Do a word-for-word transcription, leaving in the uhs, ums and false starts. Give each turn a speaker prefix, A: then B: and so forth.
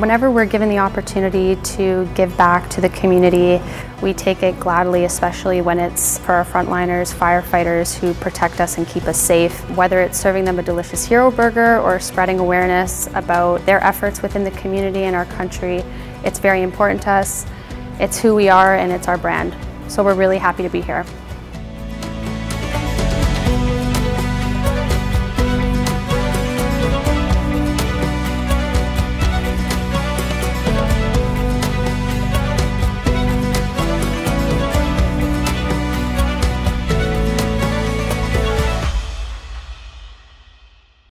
A: Whenever we're given the opportunity to give back to the community, we take it gladly, especially when it's for our frontliners, firefighters who protect us and keep us safe. Whether it's serving them a delicious hero burger or spreading awareness about their efforts within the community and our country, it's very important to us. It's who we are and it's our brand. So we're really happy to be here.